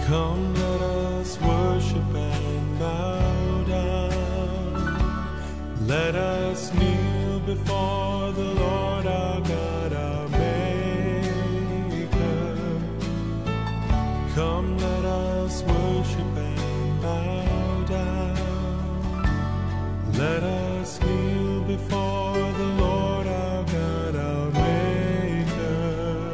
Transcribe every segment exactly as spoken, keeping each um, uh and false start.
Come, let us worship and bow down. Let us kneel before the Lord our God, our Maker. Come, let us worship and bow down. Let us kneel before the Lord our God, our Maker.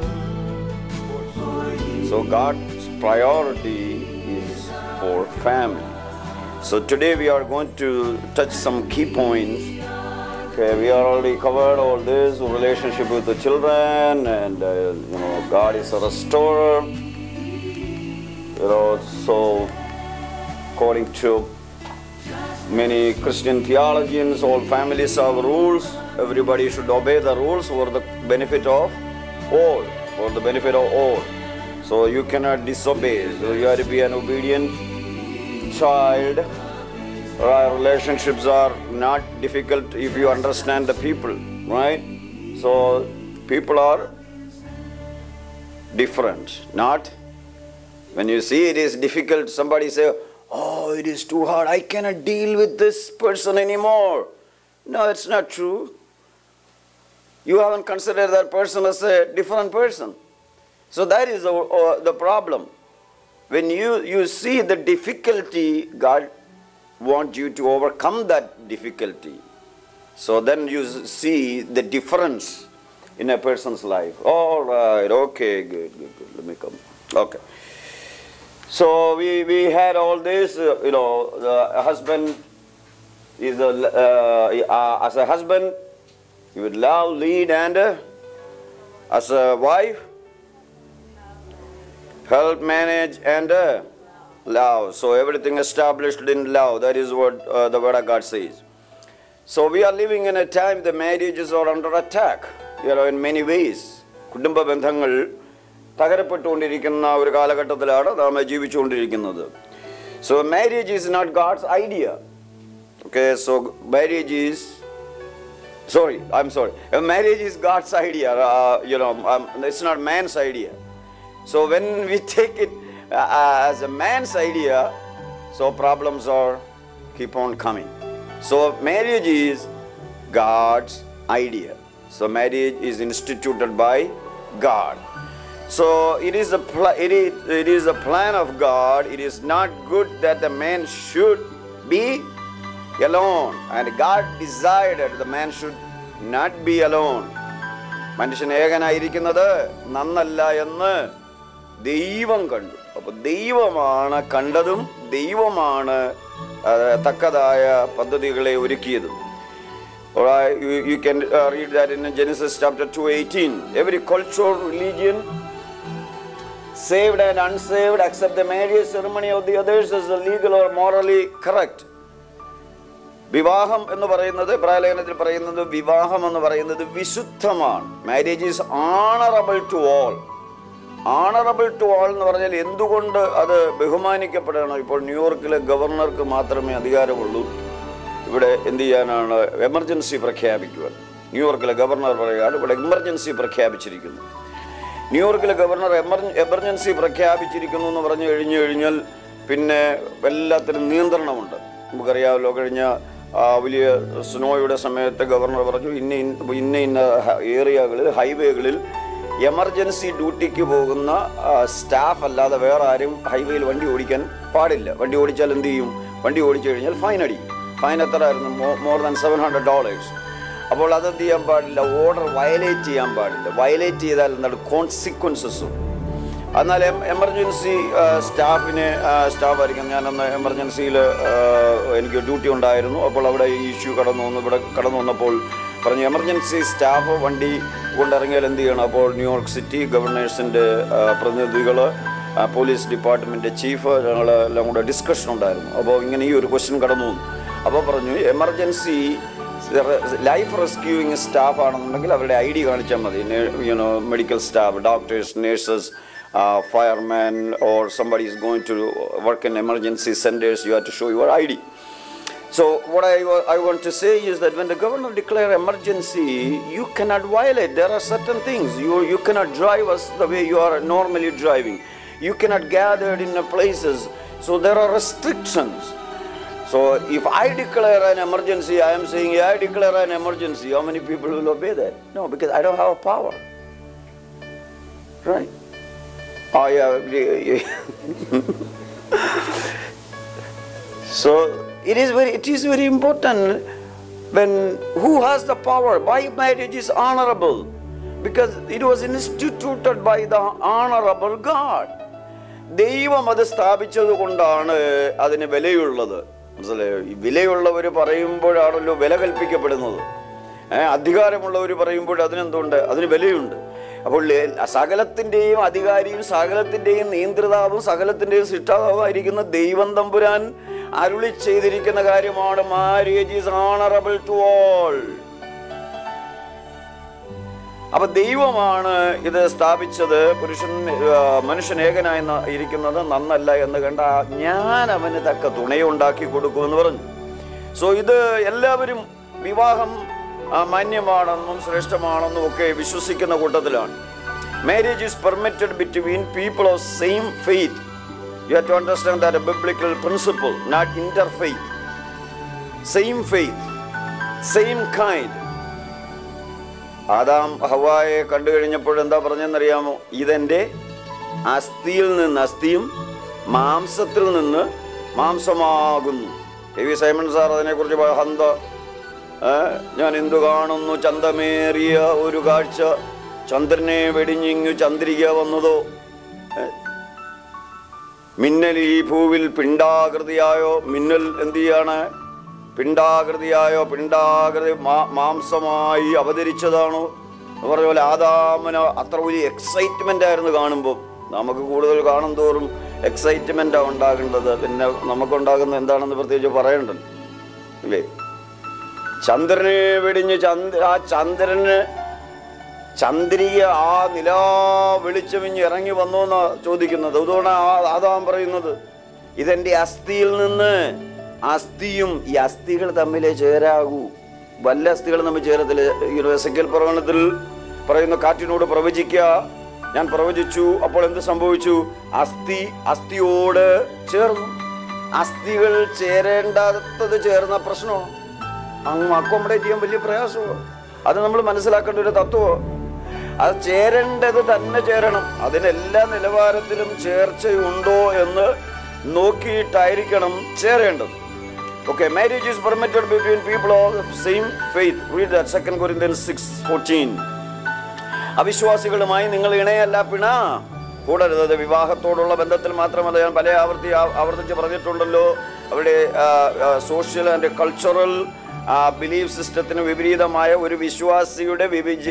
So God's priority is for family. So today we are going to touch some key points. Okay, we are already covered all this relationship with the children, and uh, you know, God is a restorer. You know, so according to many Christian theologians, all families have rules. Everybody should obey the rules for the benefit of all, for the benefit of all. So you cannot disobey. So you have to be an obedient child. Our relationships are not difficult if you understand the people, right? So people are different, not when you see it is difficult, somebody say, oh, it is too hard, I cannot deal with this person anymore. No, it's not true. You haven't considered that person as a different person. So that is uh, uh, the problem. When you, you see the difficulty, God wants you to overcome that difficulty. So then you see the difference in a person's life. All right, okay, good, good, good. Let me come. Okay. So we, we had all this, uh, you know, the husband is a, uh, uh, as a husband, you would love, lead, and uh, as a wife, help, manage, and uh, love. So everything established in love. That is what uh, the Word of God says. So we are living in a time the marriages are under attack, you know, in many ways. കുടുംബ ബന്ധങ്ങൾ തകരപ്പെട്ടുകൊണ്ടിരിക്കുന്ന ഒരു കാലഘട്ടത്തിലാണ് നാം ജീവിച്ചുകൊണ്ടിരിക്കുന്നത്. So marriage is not God's idea. Okay, so marriage is, sorry, I'm sorry. Marriage is God's idea. Uh, you know, um, it's not man's idea. So when we take it uh, as a man's idea, so problems are keep on coming. So marriage is God's idea. So marriage is instituted by God. So it is a pl- it is it is a plan of God. It is not good that the man should be alone, and God decided the man should not be alone. മനുഷ്യൻ ഏകനായിരിക്കുന്നത് നന്നല്ല എന്ന് ദൈവം കണ്ടു. അപ്പോൾ ദൈവമാണ് കണ്ടതും ദൈവമാണ് തക്കതായ പദ്ധതികളെ ഒരുക്കിയതും. Alright, you, you can uh, read that in Genesis chapter two eighteen. Every culture, religion, saved and unsaved, except the marriage ceremony of the others is legal or morally correct. വിവാഹം എന്ന് പറയുന്നത് ഇബ്രായലേഖനത്തിൽ പറയുന്നത് വിവാഹം എന്ന് പറയുന്നത് വിശുദ്ധമാണ്. Marriage is honourable to all. Honourable to all എന്ന് പറഞ്ഞാൽ എന്തുകൊണ്ട് അത് ബഹുമാനിക്കപ്പെടണം? ഇപ്പോൾ ന്യൂയോർക്കിലെ ഗവർണർക്ക് മാത്രമേ അധികാരമുള്ളൂ ഇവിടെ എന്ത് ചെയ്യാനാണ് എമർജൻസി പ്രഖ്യാപിക്കുവാൻ. ന്യൂയോർക്കിലെ ഗവർണർ പറയുകയാണ് ഇവിടെ എമർജൻസി പ്രഖ്യാപിച്ചിരിക്കുന്നു. ന്യൂയോർക്കിലെ ഗവർണർ എമർ എമർജൻസി പ്രഖ്യാപിച്ചിരിക്കുന്നു എന്ന് പറഞ്ഞു കഴിഞ്ഞു കഴിഞ്ഞാൽ പിന്നെ എല്ലാത്തിനും നിയന്ത്രണമുണ്ട്. നമുക്കറിയാമല്ലോ, കഴിഞ്ഞ വലിയ സ്നോയുടെ സമയത്ത് ഗവർണർ പറഞ്ഞു ഇന്ന ഇന്ന ഇന്ന ഏരിയകളിൽ ഹൈവേകളിൽ എമർജൻസി ഡ്യൂട്ടിക്ക് പോകുന്ന സ്റ്റാഫ് അല്ലാതെ വേറെ ആരും ഹൈവേയിൽ വണ്ടി ഓടിക്കാൻ പാടില്ല. വണ്ടി ഓടിച്ചാൽ എന്ത് ചെയ്യും? വണ്ടി ഓടിച്ചു കഴിഞ്ഞാൽ ഫൈൻ അടിക്കും. ഫൈൻ എത്രയായിരുന്നു? More than seven hundred dollars. അപ്പോൾ അതെന്ത് ചെയ്യാൻ പാടില്ല? ഓർഡർ വയലേറ്റ് ചെയ്യാൻ പാടില്ല. വയലേറ്റ് ചെയ്താൽ എന്താണ് കോൺസിക്വൻസസും. എന്നാൽ എമർജൻസി സ്റ്റാഫിനെ സ്റ്റാഫായിരിക്കും. ഞാനന്ന് എമർജൻസിയിൽ എനിക്ക് ഡ്യൂട്ടി ഉണ്ടായിരുന്നു. അപ്പോൾ അവിടെ ഈ ഇഷ്യൂ കടന്നു വന്നു. ഇവിടെ കടന്നു വന്നപ്പോൾ പറഞ്ഞു എമർജൻസി സ്റ്റാഫ് വണ്ടി കൊണ്ടിറങ്ങിയാൽ എന്ത് ചെയ്യണം? അപ്പോൾ ന്യൂയോർക്ക് സിറ്റി ഗവർണേഴ്സിൻ്റെ പ്രതിനിധികൾ, പോലീസ് ഡിപ്പാർട്ട്മെൻറ്റ് ചീഫ്, ഞങ്ങൾ എല്ലാം കൂടെ ഡിസ്കഷൻ ഉണ്ടായിരുന്നു. അപ്പോൾ ഇങ്ങനെ ഈ ഒരു ക്വസ്റ്റ്യൻ കടന്നു വന്നു. അപ്പോൾ പറഞ്ഞു എമർജൻസി ലൈഫ് റെസ്ക്യൂയിങ് സ്റ്റാഫ് ആണെന്നുണ്ടെങ്കിൽ അവരുടെ ഐ ഡി കാണിച്ചാൽ മതി. You know medical staff, doctors, nurses, uh, fireman, or somebody is going to work in emergency centers, you have to show your I D. So what I, I want to say is that when the governor declares emergency, you cannot violate. There are certain things. You, you cannot drive us the way you are normally driving. You cannot gather in places. So there are restrictions. So if I declare an emergency, I am saying, yeah, I declare an emergency. How many people will obey that? No, because I don't have power. Right? Oh, yeah. So it is very, it is very important when who has the power. Why marriage is honorable? Because it was instituted by the honorable God. ദൈവം അത് സ്ഥാപിച്ചത് കൊണ്ടാണ് അതിന് വിലയുള്ളത്. മനസ്സിലായോ? ഈ വിലയുള്ളവർ പറയുമ്പോഴാണല്ലോ വില കൽപ്പിക്കപ്പെടുന്നത്. ഏഹ് അധികാരമുള്ളവർ പറയുമ്പോൾ അതിനെന്തുണ്ട്? അതിന് വിലയുണ്ട്. അപ്പോൾ സകലത്തിൻ്റെയും അധികാരിയും സകലത്തിൻ്റെയും നിയന്ത്രിതാവും സകലത്തിൻ്റെയും സൃഷ്ടാവുമായിരിക്കുന്ന ദൈവം തമ്പുരാൻ അരുളി ചെയ്തിരിക്കുന്ന കാര്യമാണ് marriage is honourable to all. അപ്പൊ ദൈവമാണ് ഇത് സ്ഥാപിച്ചത്. പുരുഷൻ മനുഷ്യൻ ഏകനായി ഇരിക്കുന്നത് നന്നല്ല എന്ന് കണ്ട ഞാൻ അവന് തക്ക തുണയുണ്ടാക്കി കൊടുക്കുമെന്ന് പറഞ്ഞു. സോ ഇത് എല്ലാവരും വിവാഹം മാന്യമാണെന്നും ശ്രേഷ്ഠമാണെന്നും ഒക്കെ വിശ്വസിക്കുന്ന കൂട്ടത്തിലാണ്. Marriage is permitted between people of same faith. You have to understand that a biblical principle, not interfaith. Same faith, same kind. Adam ഹവ്വായെ കണ്ടു കഴിഞ്ഞപ്പോൾ എന്താ പറഞ്ഞെന്നറിയാമോ? ഇതെൻ്റെ അസ്ഥിയിൽ നിന്ന് അസ്ഥിയും മാംസത്തിൽ നിന്ന് മാംസമാകുന്നു. എ വി സൈമൺ സാർ അതിനെക്കുറിച്ച് ഹന്ത ഞാൻ എന്തു കാണുന്നു, ചന്തമേറിയ ഒരു കാഴ്ച, ചന്ദ്രനെ വെടിഞ്ഞിങ്ങു ചന്ദ്രിക വന്നതോ, മിന്നൽ ഈ ഭൂവിൽ പിണ്ടാകൃതിയായോ, മിന്നൽ എന്ത് ചെയ്യാണ്? പിണ്ടാകൃതിയായോ, പിണ്ടാകൃതി മാംസമായി അവതരിച്ചതാണോ എന്ന് പറഞ്ഞ പോലെ ആദാമിന് അത്ര വലിയ എക്സൈറ്റ്മെൻ്റ് ആയിരുന്നു കാണുമ്പോൾ. നമുക്ക് കൂടുതൽ കാണും തോറും എക്സൈറ്റ്മെൻറ്റാണ് ഉണ്ടാകേണ്ടത്. പിന്നെ നമുക്കുണ്ടാകുന്നത് എന്താണെന്ന് പ്രത്യേകിച്ച് പറയണ്ടല്ലോ ഇല്ലേ? ചന്ദ്രനെ വെടിഞ്ഞ് ചന്ദ്ര ആ ചന്ദ്രന് ചന്ദ്രിക ആ നിലാ വെളിച്ചമിഞ്ഞ് ഇറങ്ങി വന്നോ എന്നാ ചോദിക്കുന്നത്. അതുകൊണ്ട് ആദാം പറയുന്നത് ഇതെൻ്റെ അസ്ഥിയിൽ നിന്ന്. അസ്ഥിയും ഈ അസ്ഥികൾ തമ്മിലേ ചേരാകൂ. വല്ല അസ്ഥികൾ തമ്മിൽ ചേരത്തില്ല. എസെക്കിയേൽ പ്രവചനത്തിൽ പറയുന്ന കാറ്റിനോട് പ്രവചിക്കുക, ഞാൻ പ്രവചിച്ചു, അപ്പോൾ എന്ത് സംഭവിച്ചു? അസ്ഥി അസ്ഥിയോട് ചേർന്നു. അസ്ഥികൾ ചേരേണ്ടാത്തത് ചേർന്ന പ്രശ്നമാണ്. അങ്ങ് അക്കോമഡേറ്റ് ചെയ്യാൻ വലിയ പ്രയാസമാണ്. അത് നമ്മൾ മനസ്സിലാക്കേണ്ട ഒരു തത്വമാണ്. അത് ചേരേണ്ടത് തന്നെ ചേരണം. അതിനെല്ലാ നിലവാരത്തിലും ചേർച്ചയുണ്ടോ എന്ന് നോക്കിയിട്ടായിരിക്കണം ചേരേണ്ടത്. Okay, marriage is permitted between people of same faith. Read that Second Corinthians six fourteen. അവിശ്വാസികളുമായി നിങ്ങൾ ഇണയല്ല പിണ കൂടരുത്. വിവാഹത്തോടുള്ള ബന്ധത്തിൽ മാത്രമല്ല, ഞാൻ പല ആവർത്തി ആവർത്തിച്ച് പറഞ്ഞിട്ടുണ്ടല്ലോ, അവിടെ സോഷ്യൽ ആൻഡ് കൾച്ചറൽ ബിലീഫ് സിസ്റ്റത്തിന് വിപരീതമായ ഒരു വിശ്വാസിയുടെ വിവിജ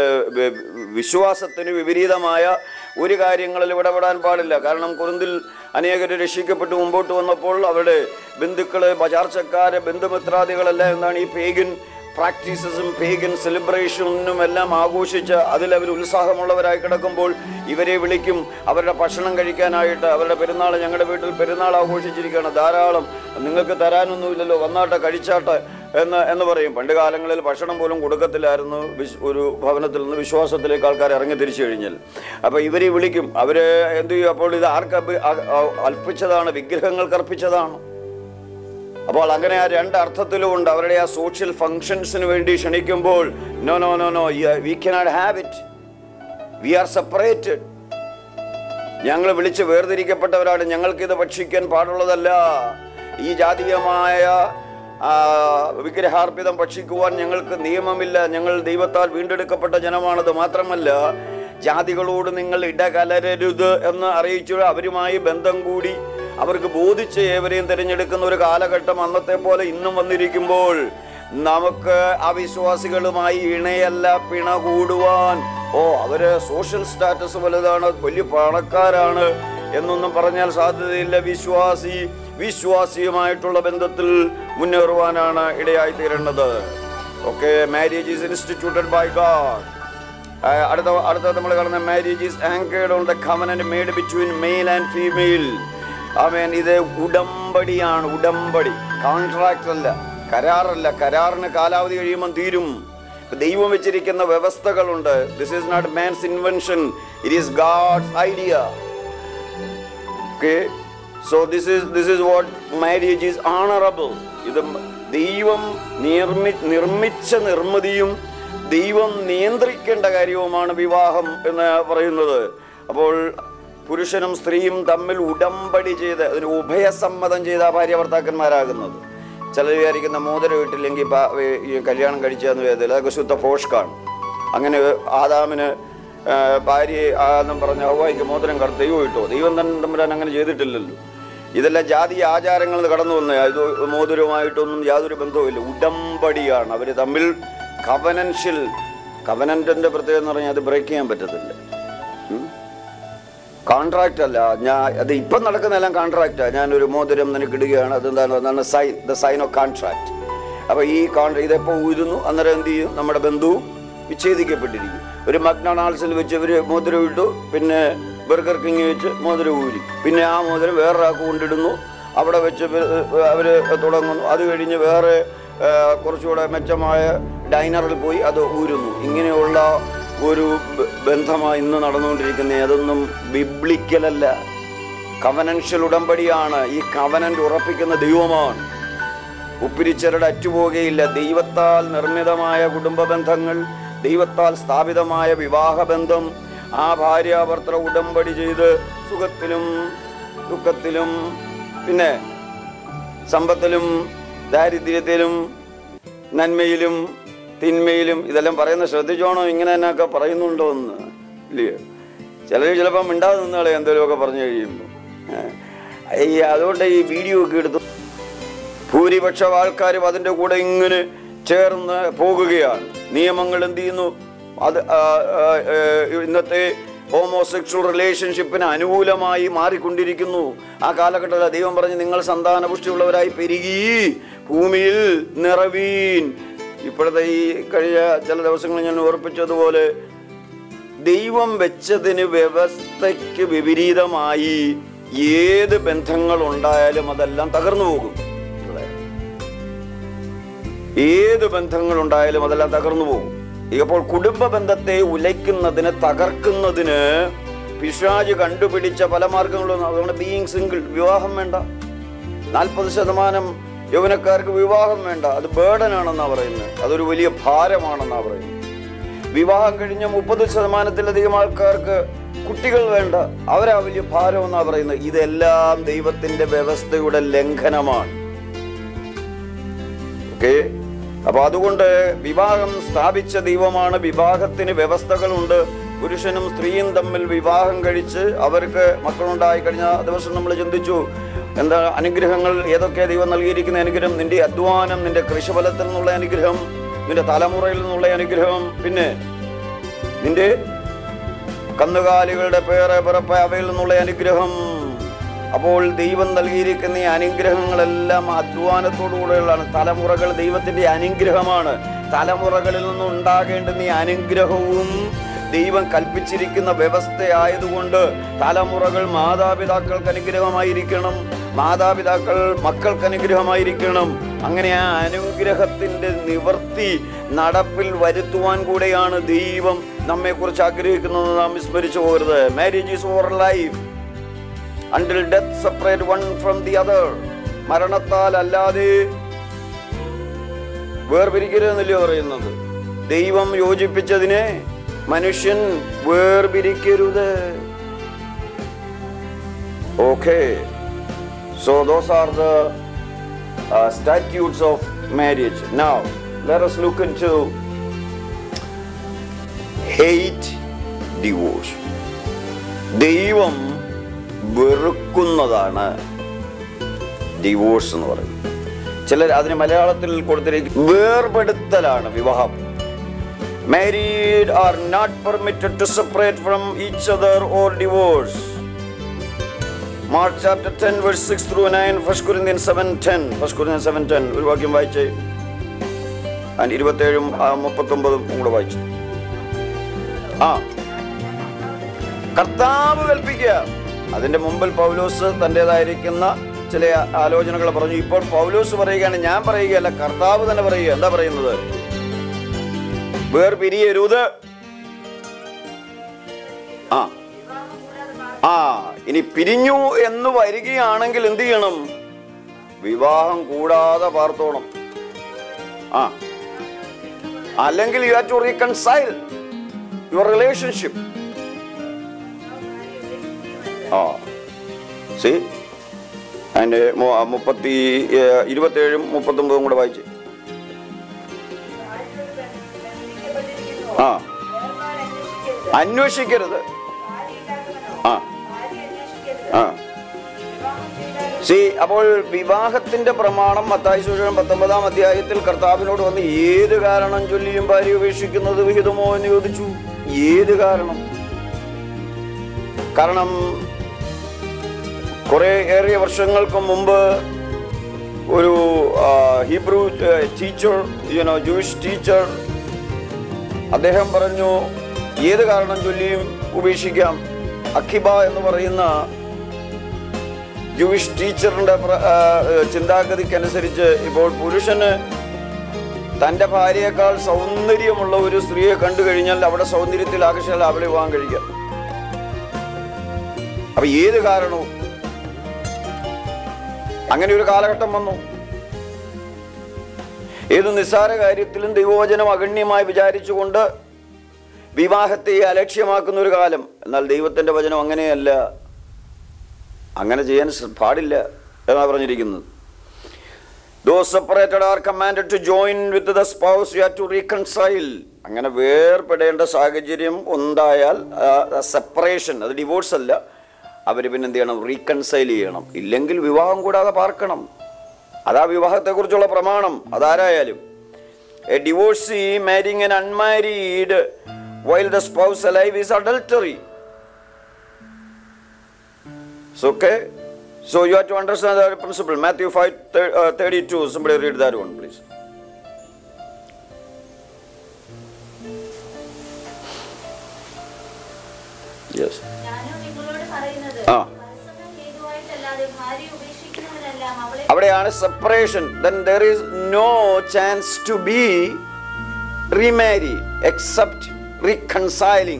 വിശ്വാസത്തിന് വിപരീതമായ ഒരു കാര്യങ്ങളിൽ ഇടപെടാൻ പാടില്ല. കാരണം കൊരിന്തിൽ അനേകർ രക്ഷിക്കപ്പെട്ട് മുമ്പോട്ട് വന്നപ്പോൾ അവരുടെ ബന്ധുക്കള്, ചാർച്ചക്കാര്, ബന്ധുമിത്രാദികളെല്ലാം എന്താണ് ഈ പേഗൻ പ്രാക്ടീസസും പേഗൻ സെലിബ്രേഷനും എല്ലാം ആഘോഷിച്ച് അതിലവർ ഉത്സാഹമുള്ളവരായി കിടക്കുമ്പോൾ ഇവരെ വിളിക്കും അവരുടെ ഭക്ഷണം കഴിക്കാനായിട്ട്. അവരുടെ പെരുന്നാൾ, ഞങ്ങളുടെ വീട്ടിൽ പെരുന്നാൾ ആഘോഷിച്ചിരിക്കുകയാണ്, ധാരാളം നിങ്ങൾക്ക് തരാനൊന്നുമില്ലല്ലോ, വന്നാട്ടെ കഴിച്ചാട്ടെ എന്ന് എന്ന് പറയും. പണ്ട് കാലങ്ങളിൽ ഭക്ഷണം പോലും കൊടുക്കത്തില്ലായിരുന്നു ഒരു ഭവനത്തിൽ നിന്ന് വിശ്വാസത്തിലേക്ക് ആൾക്കാർ ഇറങ്ങി തിരിച്ചു കഴിഞ്ഞാൽ. അപ്പോൾ ഇവരെ വിളിക്കും. അവർ എന്ത് ചെയ്യും? അപ്പോൾ ഇത് ആർക്ക് അർപ്പിച്ചതാണ്? വിഗ്രഹങ്ങൾക്ക് അർപ്പിച്ചതാണ്. അപ്പോൾ അങ്ങനെ ആ രണ്ട് അർത്ഥത്തിലും ഉണ്ട്. അവരുടെ ആ സോഷ്യൽ ഫങ്ഷൻസിന് വേണ്ടി ക്ഷണിക്കുമ്പോൾ no no no no we cannot have it, we are separated, ഞങ്ങൾ വിളിച്ച് വേർതിരിക്കപ്പെട്ടവരാണ്, ഞങ്ങൾക്കിത് ഭക്ഷിക്കാൻ പാടുള്ളതല്ല. ഈ ജാതീയമായ വിഗ്രഹാർപ്പിതം ഭക്ഷിക്കുവാൻ ഞങ്ങൾക്ക് നിയമമില്ല, ഞങ്ങൾ ദൈവത്താൽ വീണ്ടെടുക്കപ്പെട്ട ജനമാണത്. മാത്രമല്ല ജാതികളോട് നിങ്ങൾ ഇടകലരരുത് എന്ന് അറിയിച്ചു അവരുമായി ബന്ധം കൂടി അവർക്ക് ബോധിച്ച് ഏവരെയും തിരഞ്ഞെടുക്കുന്ന ഒരു കാലഘട്ടം അന്നത്തെ പോലെ ഇന്നും വന്നിരിക്കുമ്പോൾ നമുക്ക് അവിശ്വാസികളുമായി ഇണയല്ല പിണ കൂടുവാൻ. ഓ അവര് സോഷ്യൽ സ്റ്റാറ്റസ് വലുതാണ്, വലിയ പണക്കാരാണ് എന്നൊന്നും പറഞ്ഞാൽ സാധ്യതയില്ല. വിശ്വാസി വിശ്വാസിയുമായിട്ടുള്ള ബന്ധത്തിൽ മുന്നേറുവാനാണ് ഇടയായി തീരേണ്ടത്. Okay, marriage is instituted by God. അടുത്ത അടുത്ത നമ്മൾ കാണുന്ന marriage is anchored on the covenant made between male and female. ആമേൻ. ഇത് ഉടമ്പടിയാണ്. ഉടമ്പടി, കോൺട്രാക്ട് അല്ല, കരാറല്ല. കരാറിന് കാലാവധി കഴിയുമ്പോൾ തീരും. ദൈവം വെച്ചിരിക്കുന്ന വ്യവസ്ഥകളുണ്ട്. This is not man's invention, it is God's idea. Okay, so this is this is what marriage is honorable. ഇത് ദൈവം നിർമ്മി നിർമ്മിച്ച നിർമ്മിതിയും ദൈവം നിയന്ത്രിക്കേണ്ട കാര്യവുമാണ് വിവാഹം എന്ന് പറയുന്നത്. അപ്പോൾ പുരുഷനും സ്ത്രീയും തമ്മിൽ ഉടമ്പടി ചെയ്ത് അതിന് ഉഭയസമ്മതം ചെയ്ത ഭാര്യ ഭർത്താക്കന്മാരാകുന്നത്. ചിലർ വിചാരിക്കുന്ന മോതിരം ഇട്ടില്ലെങ്കിൽ ഈ കല്യാണം കഴിച്ചതെന്ന് വിചാരിച്ചില്ല, അതൊക്കെ ശുദ്ധ ഫോഷ്കാണ്. അങ്ങനെ ആദാമിന് ഭാര്യയെ എന്നും പറഞ്ഞ ഹവ്വായിക്ക് മോതിരം കട ദൈവം ഇട്ടോ? ദൈവം തന്നെ തമ്പുരാൻ അങ്ങനെ ചെയ്തിട്ടില്ലല്ലോ. ഇതെല്ലാം ജാതീയ ആചാരങ്ങൾ കടന്നു വന്ന ഇത് മോതിരവുമായിട്ടൊന്നും യാതൊരു ബന്ധവുമില്ല. ഉടമ്പടിയാണ് അവർ തമ്മിൽ. കവനൻഷ്യൽ കവനന്റിന്റെ പ്രത്യേകത എന്ന് പറഞ്ഞാൽ അത് ബ്രേക്ക് ചെയ്യാൻ പറ്റത്തില്ല. കോൺട്രാക്റ്റ് അല്ല. ഞാൻ അത് ഇപ്പം നടക്കുന്നതെല്ലാം കോൺട്രാക്റ്റാണ്. ഞാനൊരു മോതിരം നിനക്ക് ഇടുകയാണ്, അതെന്താണ് sign, the sign of contract. അപ്പോൾ ഈ കോൺട്രാ ഇതെപ്പോൾ ഊരുന്നു അന്നേരം എന്ത് ചെയ്യും? നമ്മുടെ ബന്ധുവും വിച്ഛേദിക്കപ്പെട്ടിരിക്കും. ഒരു മക്ഡൊണാൾഡ്സിൽ വെച്ച് ഇവർ മോതിരം ഇട്ടു, പിന്നെ ബർഗർ കിങ് വെച്ച് മോതിരം ഊരി, പിന്നെ ആ മോതിരം വേറൊരാൾക്ക് കൊണ്ടിടുന്നു, അവിടെ വെച്ച് അവർ തുടങ്ങുന്നു. അത് കഴിഞ്ഞ് വേറെ കുറച്ചുകൂടെ മെച്ചമായ ഡൈനറിൽ പോയി അത് ഊരുന്നു. ഇങ്ങനെയുള്ള ഒരു ബന്ധമാണ് ഇന്ന് നടന്നുകൊണ്ടിരിക്കുന്നത്. അതൊന്നും ബിബ്ലിക്കലല്ല, കവനൻഷ്യൽ ഉടമ്പടിയാണ്. ഈ കവനന്റ് ഉറപ്പിക്കുന്ന ദൈവമാണ്. ഉപ്പിരിച്ചരുടെ അറ്റുപോകുകയില്ല. ദൈവത്താൽ നിർമ്മിതമായ കുടുംബ ബന്ധങ്ങൾ, ദൈവത്താൽ സ്ഥാപിതമായ വിവാഹബന്ധം, ആ ഭാര്യാഭർത്തൃ ഉടമ്പടി ചെയ്ത് സുഖത്തിലും ദുഃഖത്തിലും പിന്നെ സമ്പത്തിലും ദാരിദ്ര്യത്തിലും നന്മയിലും തിന്മയിലും ഇതെല്ലാം പറയുന്ന ശ്രദ്ധിച്ചോണോ? ഇങ്ങനെ തന്നെയൊക്കെ പറയുന്നുണ്ടോ എന്ന് ഇല്ലയോ? ചിലർ ചിലപ്പോൾ മിണ്ടാതെ നിന്നാളെ എന്തെങ്കിലുമൊക്കെ പറഞ്ഞു കഴിയുമ്പോൾ. ഈ അതുകൊണ്ട് ഈ വീഡിയോ ഒക്കെ എടുത്തു ഭൂരിപക്ഷം ആൾക്കാരും അതിൻ്റെ കൂടെ ഇങ്ങനെ ചേർന്ന് പോകുകയാണ്. നിയമങ്ങൾ എന്ത് ചെയ്യുന്നു? അത് ഇന്നത്തെ ഹോമോസെക്ഷൽ റിലേഷൻഷിപ്പിന് അനുകൂലമായി മാറിക്കൊണ്ടിരിക്കുന്നു. ആ കാലഘട്ടത്തിൽ ദൈവം പറഞ്ഞ് നിങ്ങൾ സന്താന പുഷ്ടിയുള്ളവരായി പെരുകി ഭൂമിയിൽ നിറവീൻ. ഇപ്പോഴത്തെ ഈ കഴിഞ്ഞ ചില ദിവസങ്ങളിൽ ഞാൻ ഓർപ്പിച്ചതുപോലെ ദൈവം വെച്ചതിന് വ്യവസ്ഥയ്ക്ക് വിപരീതമായി ഏത് ബന്ധങ്ങൾ ഉണ്ടായാലും അതെല്ലാം തകർന്നു പോകും. ഏത് ബന്ധങ്ങൾ ഉണ്ടായാലും അതെല്ലാം തകർന്നു പോകും. ഇപ്പോൾ കുടുംബ ബന്ധത്തെ ഉലയ്ക്കുന്നതിന് തകർക്കുന്നതിന് പിശാച് കണ്ടുപിടിച്ച പല മാർഗങ്ങളും. അതുകൊണ്ട് ബീയിങ് സിംഗിൾ, വിവാഹം വേണ്ട. നാൽപ്പത് ശതമാനം യൗവനക്കാർക്ക് വിവാഹം വേണ്ട. അത് ബേർഡനാണെന്നാണ് പറയുന്നത്, അതൊരു വലിയ ഭാരമാണെന്നാണ് പറയുന്നത്. വിവാഹം കഴിഞ്ഞ മുപ്പത് ശതമാനത്തിലധികം ആൾക്കാർക്ക് കുട്ടികൾ വേണ്ട, അവരാ വലിയ ഭാരം എന്നാണ് പറയുന്നത്. ഇതെല്ലാം ദൈവത്തിന്റെ വ്യവസ്ഥയുടെ ലംഘനമാണ്. ഓക്കെ, അപ്പൊ അതുകൊണ്ട് വിവാഹം സ്ഥാപിച്ച ദൈവമാണ്. വിവാഹത്തിന് വ്യവസ്ഥകളുണ്ട്. പുരുഷനും സ്ത്രീയും തമ്മിൽ വിവാഹം കഴിച്ച് അവർക്ക് മക്കളുണ്ടായി. കഴിഞ്ഞ ദിവസം നമ്മൾ ചിന്തിച്ചു എന്താ അനുഗ്രഹങ്ങൾ ഏതൊക്കെയാണ് ദൈവം നൽകിയിരിക്കുന്ന അനുഗ്രഹം. നിന്റെ അധ്വാനം, നിന്റെ കൃഷിഫലത്തിൽ നിന്നുള്ള അനുഗ്രഹം, നിന്റെ തലമുറയിൽ നിന്നുള്ള അനുഗ്രഹം, പിന്നെ നിന്റെ കന്നുകാലികളുടെ പേര് പിറപ്പ് അവയിൽ നിന്നുള്ള അനുഗ്രഹം. അപ്പോൾ ദൈവം നൽകിയിരിക്കുന്ന ഈ അനുഗ്രഹങ്ങളെല്ലാം അധ്വാനത്തോടുകൂടെയുള്ളതാണ്. തലമുറകൾ ദൈവത്തിന്റെ അനുഗ്രഹമാണ്. തലമുറകളിൽ നിന്നും ഉണ്ടാകേണ്ടുന്ന ഈ അനുഗ്രഹവും ദൈവം കൽപ്പിച്ചിരിക്കുന്ന വ്യവസ്ഥയായതുകൊണ്ട് തലമുറകൾ മാതാപിതാക്കൾക്ക് അനുഗ്രഹമായിരിക്കണം, മാതാപിതാക്കൾ മക്കൾക്ക് അനുഗ്രഹമായിരിക്കണം. അങ്ങനെ ആ അനുഗ്രഹത്തിന്റെ നിവർത്തി നടപ്പിൽ വരുത്തുവാൻ കൂടെയാണ് ദൈവം നമ്മെക്കുറിച്ച് ആഗ്രഹിക്കുന്നത്. നാം വിസ്മരിച്ചു പോകരുത്. Marriage is for life until death separate one from the other. മരണത്താൽ അല്ലാതെ വേർപിരിക്കരുതെന്നല്ലേ പറയുന്നത്. ദൈവം യോജിപ്പിച്ചതിനെ മനുഷ്യൻ വേർപിരിക്കരുത്. Okay, so those are the uh, statutes of marriage. Now let us look into hate divorce. ദൈവം വെറുക്കുന്നതാണ് ഡിവോഴ്സ് എന്ന് പറയുന്നത്. ചിലർ അതിന് മലയാളത്തിൽ കൊടുത്തിരിക്കും വേർപെടുത്തലാണ് വിവാഹം. Married are not permitted to separate from each other or divorce. Mark chapter ten verse six through nine, First Corinthians seven ten. First Corinthians seven ten ഒരു വാക്യം വായിച്ചേ. and ഇരുപത്തേഴും മുപ്പത്തൊമ്പതും കൂടെ വായിച്ചു. ആ കർത്താവ് കൽപ്പിക്കുക. അതിന്റെ മുമ്പിൽ പൗലോസ് തൻ്റെതായിരിക്കുന്ന ചില ആലോചനകൾ പറഞ്ഞു. ഇപ്പോൾ പൗലോസ് പറയുകയാണ്, ഞാൻ പറയുകയല്ല, കർത്താവ് തന്നെ പറയുക. എന്താ പറയുന്നത്? വേർപിരിയരുത്. ആ ആ ഇനി പിരിഞ്ഞു എന്ന് വരികയാണെങ്കിൽ എന്ത് ചെയ്യണം? വിവാഹം കൂടാതെ പാർത്തോണം. ആ അല്ലെങ്കിൽ you have to reconcile your relationship. ആ സി അതിന്റെ മുപ്പത്തി ഇരുപത്തേഴും മുപ്പത്തൊമ്പതും കൂടെ വായിച്ച്. ആ അന്വേഷിക്കരുത്. ആ ആ സി അപ്പോൾ വിവാഹത്തിന്റെ പ്രമാണം മത്തായി സുവിശേഷം പത്തൊമ്പതാം അധ്യായത്തിൽ കർത്താവിനോട് വന്ന് ഏത് കാരണം ചൊല്ലിയും ഭാര്യ ഉപേക്ഷിക്കുന്നത് വിഹിതമോ എന്ന് ചോദിച്ചു. ഏത് കാരണം? കാരണം കുറെ ഏറിയ വർഷങ്ങൾക്ക് മുമ്പ് ഒരു Hebrew teacher, you know Jewish teacher, അദ്ദേഹം പറഞ്ഞു ഏത് കാരണം ചൊല്ലിയും ഉപേക്ഷിക്കാം. അഖിബ എന്ന് പറയുന്ന ജൂയിഷ് ടീച്ചറിന്റെ ചിന്താഗതിക്കനുസരിച്ച് ഇപ്പോൾ പുരുഷന് തൻ്റെ ഭാര്യയേക്കാൾ സൗന്ദര്യമുള്ള ഒരു സ്ത്രീയെ കണ്ടു കഴിഞ്ഞാൽ അവിടെ സൗന്ദര്യത്തിൽ ആകർഷാൽ അവളെ വിവാഹം കഴിക്കാം. അപ്പൊ ഏത് കാരണവും അങ്ങനെ ഒരു കാലഘട്ടം വന്നു. ഏത് നിസ്സാര കാര്യത്തിലും ദൈവവചനം അഗണ്യമായി വിചാരിച്ചുകൊണ്ട് വിവാഹത്തെ അലക്ഷ്യമാക്കുന്ന ഒരു കാലം. എന്നാൽ ദൈവത്തിന്റെ വചനം അങ്ങനെയല്ല, അങ്ങനെ ചെയ്യാൻ പാടില്ല എന്നാണ് പറഞ്ഞിരിക്കുന്നത്. Those separated are commanded to join with the spouse. You have to reconcile. അങ്ങനെ വേർപെടേണ്ട സാഹചര്യം ഉണ്ടായാൽ സെപ്പറേഷൻ, അത് ഡിവോഴ്സ് അല്ല, അവർ പിന്നെ എന്ത് ചെയ്യണം? റീകൺസൈൽ ചെയ്യണം. ഇല്ലെങ്കിൽ വിവാഹം കൂടാതെ പാർക്കണം. അതാ വിവാഹത്തെക്കുറിച്ചുള്ള പ്രമാണം. അതാരായാലും a divorcee marrying an unmarried while the spouse alive is adultery. So, okay, so you have to understand that principle. Matthew five thirty-two. Somebody read that one, please. Yes. Ah. അവിടെയാണ് separation. Then there is no chance to be remarried except reconciling.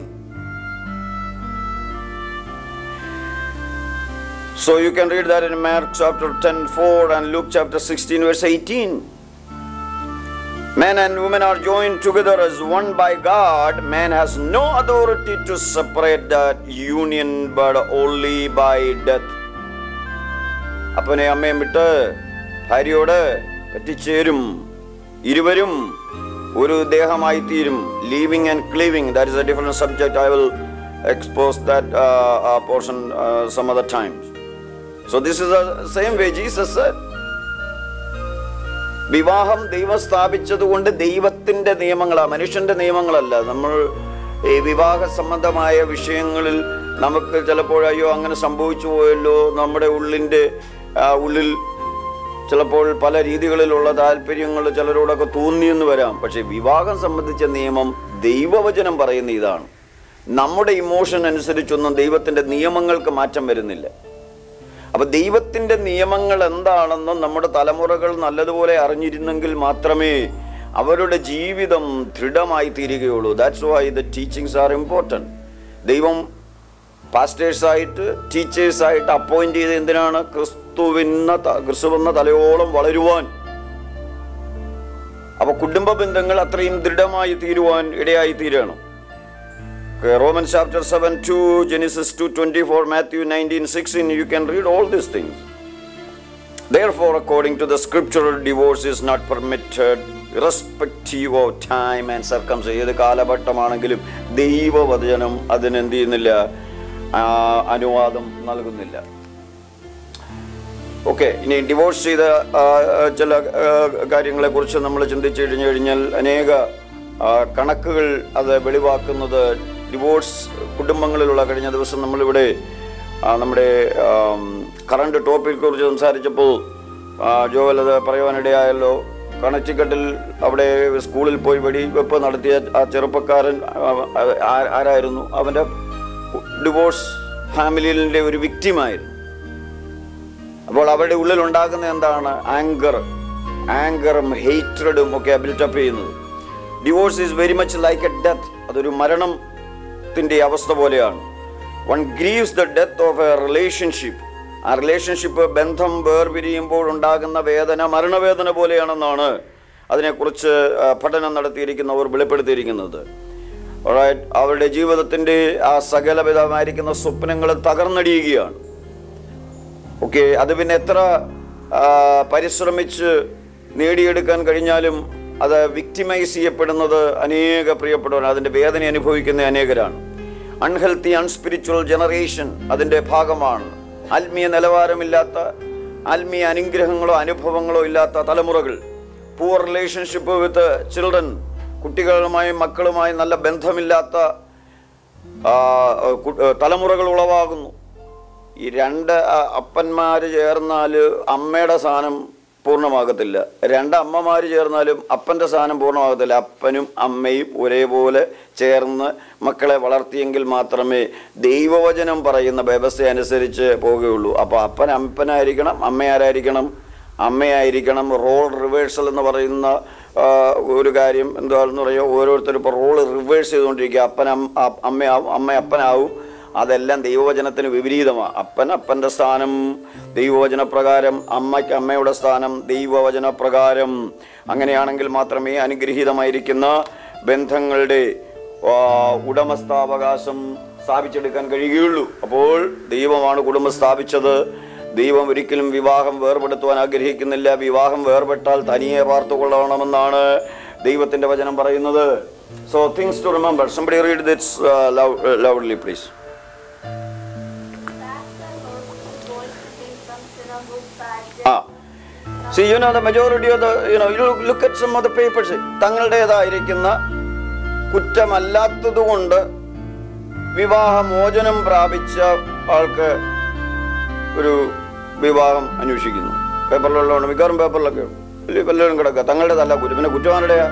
So you can read that in Mark chapter ten four and Luke chapter sixteen verse eighteen. Men and women are joined together as one by God. Man has no authority to separate that union but only by death. അപ്പനെ അമ്മയും വിട്ട് ഭാര്യയോട് പറ്റിച്ചേരും, ഇരുവരും ഒരു ദേഹമായി തീരും. Leaving and cleaving, that is a different subject. I will expose that uh, uh, portion uh, some other times. So this is the same way Jesus said. വിവാഹം ദൈവം സ്ഥാപിച്ചതുകൊണ്ട് ദൈവത്തിന്റെ നിയമങ്ങളാണ്, മനുഷ്യന്റെ നിയമങ്ങളല്ല. നമ്മൾ ഈ വിവാഹ സംബന്ധമായ വിഷയങ്ങളിൽ നമുക്ക് ചിലപ്പോൾ അയ്യോ അങ്ങനെ സംഭവിച്ചു പോയല്ലോ, നമ്മുടെ ഉള്ളിൻ്റെ ഉള്ളിൽ ചിലപ്പോൾ പല രീതികളിലുള്ള താല്പര്യങ്ങൾ ചിലരോടൊക്കെ തോന്നിയെന്ന് വരാം. പക്ഷെ വിവാഹം സംബന്ധിച്ച നിയമം ദൈവവചനം പറയുന്ന ഇതാണ്. നമ്മുടെ ഇമോഷൻ അനുസരിച്ചൊന്നും ദൈവത്തിന്റെ നിയമങ്ങൾക്ക് മാറ്റം വരുന്നില്ല. അപ്പൊ ദൈവത്തിന്റെ നിയമങ്ങൾ എന്താണെന്നും നമ്മുടെ തലമുറകൾ നല്ലതുപോലെ അറിഞ്ഞിരുന്നെങ്കിൽ മാത്രമേ അവരുടെ ജീവിതം ദൃഢമായി തീരുകയുള്ളൂ. That's why the teachings are important. ദൈവം പാസ്റ്റേഴ്സായിട്ട് ടീച്ചേഴ്സായിട്ട് അപ്പോയിന്റ് ചെയ്ത് എന്തിനാണ്? ക്രിസ്തുവിന്ന ക്രിസ്തുവെന്ന തലയോളം വളരുവാൻ. അപ്പൊ കുടുംബ ബന്ധങ്ങൾ അത്രയും ദൃഢമായി തീരുവാൻ ഇടയായി തീരണം. Romans chapter seven two, Genesis two twenty-four, Matthew nineteen sixteen, you can read all these things. Therefore, according to the scripture, divorce is not permitted irrespective of time and circumstance. ഏത് കാലഘട്ടമാണെങ്കിലും ദൈവവചനം അതിനെന്ത് ചെയ്യുന്നില്ല? അനുവാദം നൽകുന്നില്ല. ഓക്കെ, ഇനി divorce ചെയ്ത ചില കാര്യങ്ങളെ കുറിച്ച് നമ്മൾ ചിന്തിച്ചു കഴിഞ്ഞു കഴിഞ്ഞാൽ അനേക കണക്കുകൾ അത് വെളിവാക്കുന്നത് ഡിവോഴ്സ് കുടുംബങ്ങളിലുള്ള. കഴിഞ്ഞ ദിവസം നമ്മളിവിടെ നമ്മുടെ കറണ്ട് ടോപ്പിനെ കുറിച്ച് സംസാരിച്ചപ്പോൾ ജോവൽ അത് പറയുവാനിടയായല്ലോ. കണച്ചിക്കട്ടിൽ അവിടെ സ്കൂളിൽ പോയി വെടിവെപ്പ് നടത്തിയ ആ ചെറുപ്പക്കാരൻ ആരായിരുന്നു? അവൻ്റെ ഡിവോഴ്സ് ഫാമിലിയിലെ ഒരു വിക്ടിമായിരുന്നു. അപ്പോൾ അവരുടെ ഉള്ളിൽ ഉണ്ടാകുന്ന എന്താണ്? ആങ്കർ ആങ്കറും ഹെയ്റ്റ്രഡും ഒക്കെ ബിൽറ്റപ്പ് ചെയ്യുന്നത്. Divorce is very much like a death. അതൊരു മരണത്തിൻ്റെ അവസ്ഥ പോലെയാണ്. One grieves the death of a relationship. ആ റിലേഷൻഷിപ്പ് ബന്ധം വേർപിരിയുമ്പോൾ ഉണ്ടാകുന്ന വേദന മരണവേദന പോലെയാണെന്നാണ് അതിനെക്കുറിച്ച് പഠനം നടത്തിയിരിക്കുന്നവർ വെളിപ്പെടുത്തിയിരിക്കുന്നത്. അവരുടെ ജീവിതത്തിൻ്റെ ആ സകലവിധമായിരിക്കുന്ന സ്വപ്നങ്ങൾ തകർന്നടിയുകയാണ്. ഓക്കെ, അത് പിന്നെ എത്ര പരിശ്രമിച്ച് നേടിയെടുക്കാൻ കഴിഞ്ഞാലും അത് വിക്ടിമൈസ് ചെയ്യപ്പെടുന്നത് അനേക പ്രിയപ്പെട്ടവരാണ്. അതിൻ്റെ വേദന അനുഭവിക്കുന്ന അനേകരാണ്. അൺഹെൽത്തി അൺസ്പിരിച്വൽ ജനറേഷൻ അതിൻ്റെ ഭാഗമാണ്. ആത്മീയ നിലവാരമില്ലാത്ത, ആത്മീയ അനുഗ്രഹങ്ങളോ അനുഭവങ്ങളോ ഇല്ലാത്ത തലമുറകൾ. പൂർ റിലേഷൻഷിപ്പ് വിത്ത് ചിൽഡ്രൻ, കുട്ടികളുമായും മക്കളുമായും നല്ല ബന്ധമില്ലാത്ത തലമുറകൾ ഉളവാകുന്നു. ഈ രണ്ട് അപ്പന്മാർ ചേർന്നാൽ അമ്മയുടെ സ്ഥാനം പൂർണ്ണമാകത്തില്ല. രണ്ട് അമ്മമാർ ചേർന്നാലും അപ്പൻ്റെ സ്ഥാനം പൂർണ്ണമാകത്തില്ല. അപ്പനും അമ്മയും ഒരേപോലെ ചേർന്ന് മക്കളെ വളർത്തിയെങ്കിൽ മാത്രമേ ദൈവവചനം പറയുന്ന വ്യവസ്ഥ അനുസരിച്ച് പോവുകയുള്ളൂ. അപ്പോൾ അപ്പൻ അപ്പനായിരിക്കണം, അമ്മയാരായിരിക്കണം, അമ്മയായിരിക്കണം. റോൾ റിവേഴ്സൽ എന്ന് പറയുന്ന ഒരു കാര്യം എന്താണെന്ന് പറയുക, ഓരോരുത്തരും ഇപ്പോൾ റോൾ റിവേഴ്സ് ചെയ്തുകൊണ്ടിരിക്കുക. അപ്പൻ അമ്മയാവും, അമ്മ അപ്പനാവും. അതെല്ലാം ദൈവവചനത്തിന് വിപരീതമാണ്. അപ്പൻ അപ്പൻ്റെ സ്ഥാനം ദൈവവചനപ്രകാരം, അമ്മയ്ക്ക് അമ്മയുടെ സ്ഥാനം ദൈവവചനപ്രകാരം. അങ്ങനെയാണെങ്കിൽ മാത്രമേ അനുഗ്രഹീതമായിരിക്കുന്ന ബന്ധങ്ങളുടെ ഉടമസ്ഥാവകാശം സ്ഥാപിച്ചെടുക്കാൻ കഴിയുകയുള്ളൂ. അപ്പോൾ ദൈവമാണ് കുടുംബം സ്ഥാപിച്ചത്. ദൈവം ഒരിക്കലും വിവാഹം വേർപെടുത്തുവാൻ ആഗ്രഹിക്കുന്നില്ല. വിവാഹം വേർപെട്ടാൽ തനിയെ പാർത്തുകൊള്ളണമെന്നാണ് ദൈവത്തിൻ്റെ വചനം പറയുന്നത്. So things to remember. Somebody read this uh, loud, uh, loudly, please. Ah. See, you know, the majority of the, you know, you look at some of the papers. തങ്ങളുടേതായിരിക്കുന്ന കുറ്റമല്ലാത്തതുകൊണ്ട് വിവാഹമോചനം പ്രാപിച്ച ആൾക്ക് ഒരു വിവാഹം അന്വേഷിക്കുന്നു. പേപ്പറിലുള്ളതാണ്, മിക്കവാറും പേപ്പറിലൊക്കെ വല്ലവരും കിടക്കുക. തങ്ങളുടേതല്ല കുറ്റം. പിന്നെ കുറ്റവാനുടെയാ?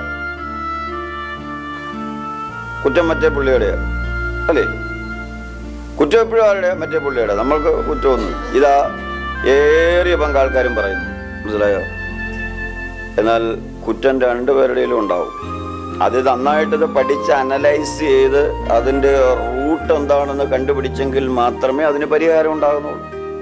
കുറ്റം മറ്റേ പുള്ളിയുടെയാ അല്ലേ? കുറ്റം എപ്പോഴും ആരുടെ? മറ്റേ പുള്ളിയുടെ. നമ്മൾക്ക് കുറ്റമൊന്നും. ഇതാ ഏറിയ പങ്കാൾക്കാരും പറയുന്നു. മനസ്സിലായോ? എന്നാൽ കുറ്റം രണ്ടുപേരുടെയിലും ഉണ്ടാവും. അത് നന്നായിട്ടത് പഠിച്ച് അനലൈസ് ചെയ്ത് അതിൻ്റെ റൂട്ട് എന്താണെന്ന് കണ്ടുപിടിച്ചെങ്കിൽ മാത്രമേ അതിന് പരിഹാരം ഉണ്ടാകുന്നുള്ളൂ.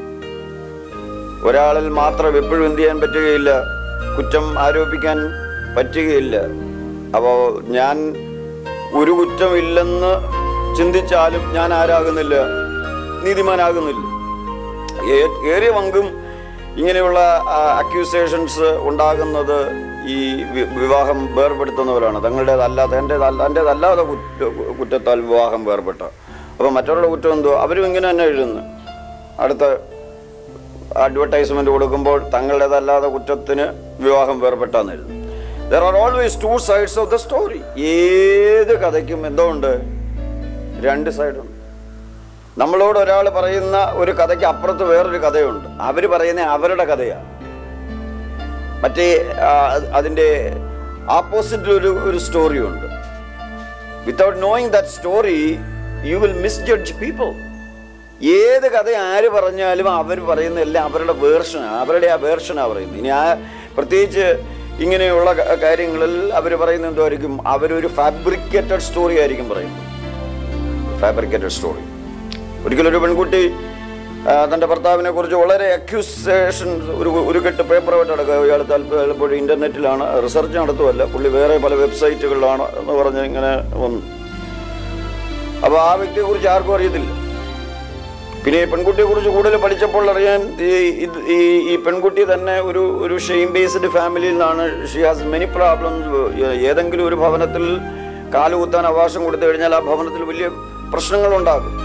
ഒരാളിൽ മാത്രം എപ്പോഴും എന്ത് ചെയ്യാൻ പറ്റുകയില്ല, കുറ്റം ആരോപിക്കാൻ പറ്റുകയില്ല. അപ്പോൾ ഞാൻ ഒരു കുറ്റമില്ലെന്ന് ചിന്തിച്ചാലും ഞാൻ ആരാകുന്നില്ല, നീതിമാനാകുന്നില്ല. ഏറിയ പങ്കും ഇങ്ങനെയുള്ള അക്യൂസേഷൻസ് ഉണ്ടാകുന്നത് ഈ വിവാഹം വേർപെടുത്തുന്നവരാണ്. തങ്ങളുടേതല്ലാത്ത എൻ്റേതല്ല എൻ്റേതല്ലാതെ കുറ്റ കുറ്റത്താൽ വിവാഹം വേർപെട്ട. അപ്പോൾ മറ്റുള്ള കുറ്റം എന്തോ അവരും ഇങ്ങനെ തന്നെ എഴുതുന്നു. അടുത്ത അഡ്വർടൈസ്മെന്റ് കൊടുക്കുമ്പോൾ തങ്ങളുടേതല്ലാതെ കുറ്റത്തിന് വിവാഹം വേർപെട്ടാന്ന് എഴുതുന്നു. There are always two sides of the story. ഏത് കഥയ്ക്കും എന്തോ ഉണ്ട്, രണ്ട് സൈഡുണ്ട്. നമ്മളോട് ഒരാൾ പറയുന്ന ഒരു കഥയ്ക്ക് അപ്പുറത്ത് വേറൊരു കഥയുണ്ട്. അവർ പറയുന്ന അവരുടെ കഥയാണ്. മറ്റേ അതിൻ്റെ ആപ്പോസിറ്റ് ഒരു ഒരു സ്റ്റോറിയുണ്ട്. Without knowing that story you will misjudge people. ഏത് കഥ ആര് പറഞ്ഞാലും അവർ പറയുന്ന എല്ലാം അവരുടെ വേർഷനാണ്, അവരുടെ ആ വേർഷനാണ് പറയുന്നത്. ഇനി ആ പ്രത്യേകിച്ച് ഇങ്ങനെയുള്ള കാര്യങ്ങളിൽ അവർ പറയുന്നത് എന്തായിരിക്കും, അവരൊരു ഫാബ്രിക്കേറ്റഡ് സ്റ്റോറി ആയിരിക്കും പറയുന്നത്. Fabricated story. ഒരിക്കലൊരു പെൺകുട്ടി തൻ്റെ ഭർത്താവിനെ കുറിച്ച് വളരെ അക്യൂസേഷൻ ഒരു ഒരു കെട്ട് പേപ്പറുമായിട്ട് നടക്കുക. ഇയാൾ താല്പര്യം ഇൻ്റർനെറ്റിലാണ് റിസർച്ച് നടത്തുമല്ല, പുള്ളി വേറെ പല വെബ്സൈറ്റുകളിലാണ് എന്ന് പറഞ്ഞ് ഇങ്ങനെ വന്നു. അപ്പോൾ ആ വ്യക്തിയെക്കുറിച്ച് ആർക്കും അറിയത്തില്ല. പിന്നെ ഈ പെൺകുട്ടിയെക്കുറിച്ച് കൂടുതൽ പഠിച്ചപ്പോൾ അറിയാൻ ഈ ഈ പെൺകുട്ടി തന്നെ ഒരു ഒരു ഷെയിം ബേസ്ഡ് ഫാമിലിയിൽ നിന്നാണ്. She has many problems. ഏതെങ്കിലും ഒരു ഭവനത്തിൽ കാലുകുത്താൻ അവകാശം കൊടുത്തു കഴിഞ്ഞാൽ ആ ഭവനത്തിൽ വലിയ പ്രശ്നങ്ങളുണ്ടാകും.